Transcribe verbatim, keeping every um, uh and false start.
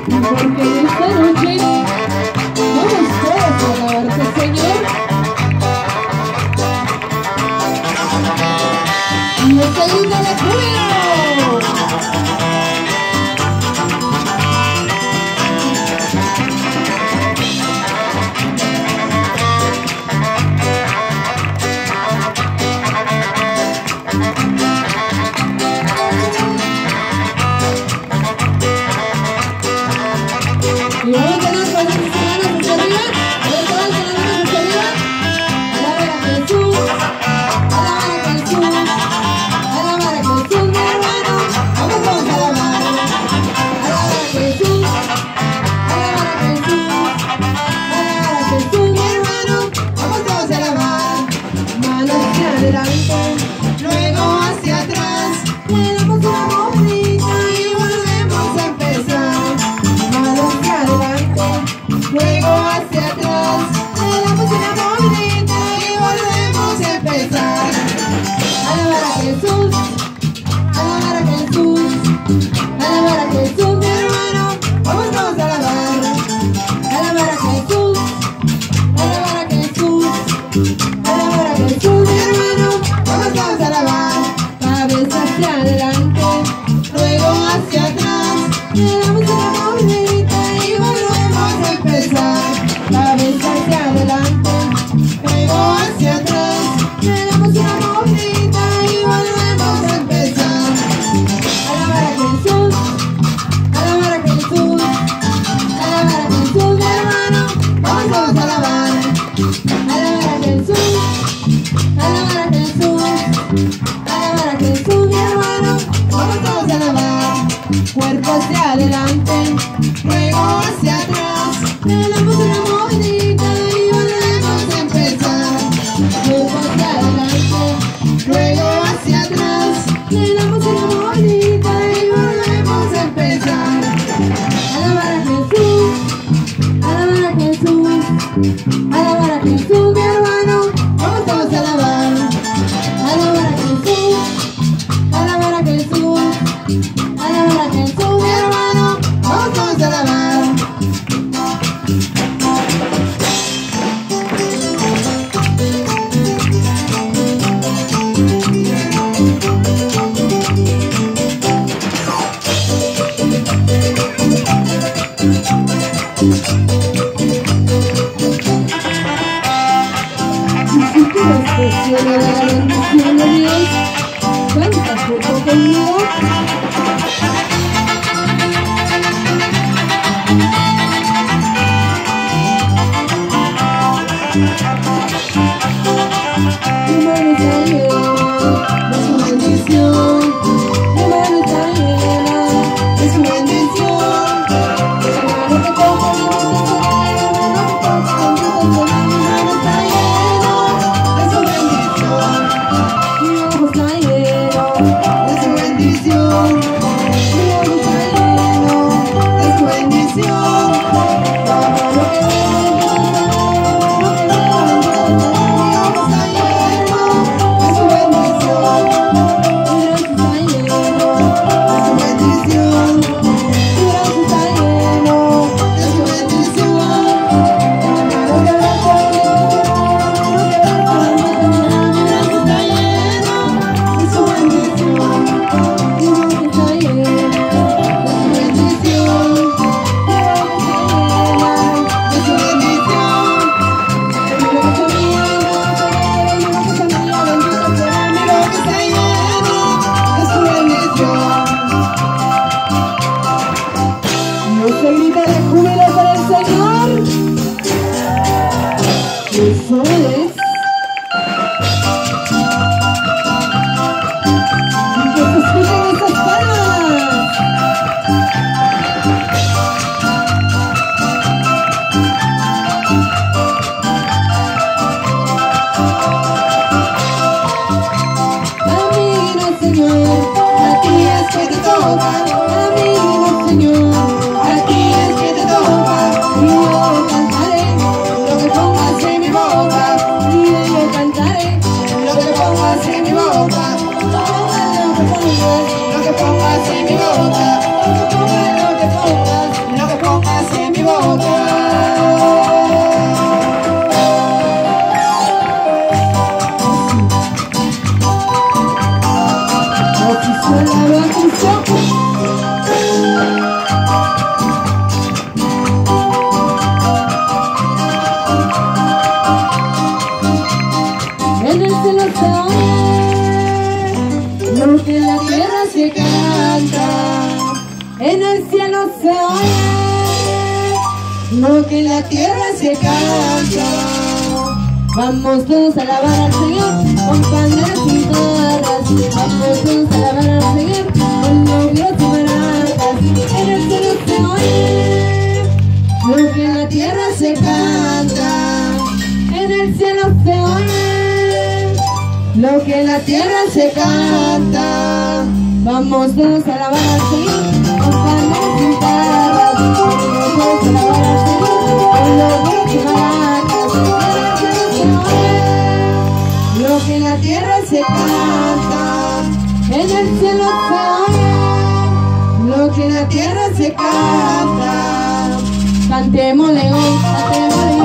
porque esta noche vamos todos a alabarte, Señor. Y esta grita de júbilo. Y vamos a dar con las manos hacia arriba, vamos a dar con las manos hacia arriba. Alabar a Jesús, alabar a Jesús, alabar a Jesús, mi hermano, vamos todos a alabar. Alabar a Jesús, alabar a Jesús, alabar a Jesús, mi hermano, vamos todos a alabar. Manos hacia adelante, luego hacia atrás, le damos una mordida y volvemos a empezar. Manos hacia adelante, luego hacia atrás, le damos una mordida y volvemos a empezar. Alabar a Jesús, alabar a Jesús, alabar a Jesús, mi hermano, vamos todos a alabar. Alabar a Jesús, alabar a Jesús, alabar a Jesús, mi hermano, vamos todos a alabar. Cabeza hacia adelante, luego hacia atrás, le damos una mordida y volvemos a empezar. Cabeza hacia adelante, luego hacia atrás, le damos una mordida y volvemos a empezar. Alabar a Jesús, alabar a Jesús, alabar a Jesús, mi hermano, vamos todos a alabar. Alabar a Jesús, alabar a Jesús, alabar a Jesús, mi hermano, vamos todos a alabar. Cuerpo hacia adelante, luego hacia atrás, le damos una mordida y volvemos a empezar. Cuerpo hacia adelante, luego hacia atrás, le damos una mordida y volvemos a empezar. Alabar a Jesús, alabar a Jesús, alabar a Jesús, mi hermano, vamos todos a alabar. Alabar a Jesús, alabar a Jesús, alabar a Jesús, mi hermano, vamos todos a alabar. Si tú expresión de la bendición de Dios, cuenta junto conmigo. Tu mano está llena de su bendición, tu mano está llena de su bendición. Hermano que toca el mundo, hermano que toca el mundo, mi mano está llena de su bendición. en el cielo se oye lo que en la tierra se canta. Vamos todos a alabar al Señor con panderos y guitarras. Vamos todos a alabar al Señor con novios y maracas. En el cielo se oye lo que en la tierra se canta. En el cielo se oye lo que en la tierra se canta. Vamos todos a alabar al Señor con panderos y guitarras. Vamos todos a alabar al Señor con novios y maracas. Lo que en la tierra se canta, en el cielo se oye. Lo que en la tierra se canta, cantémosle hoy, cantémosle hoy.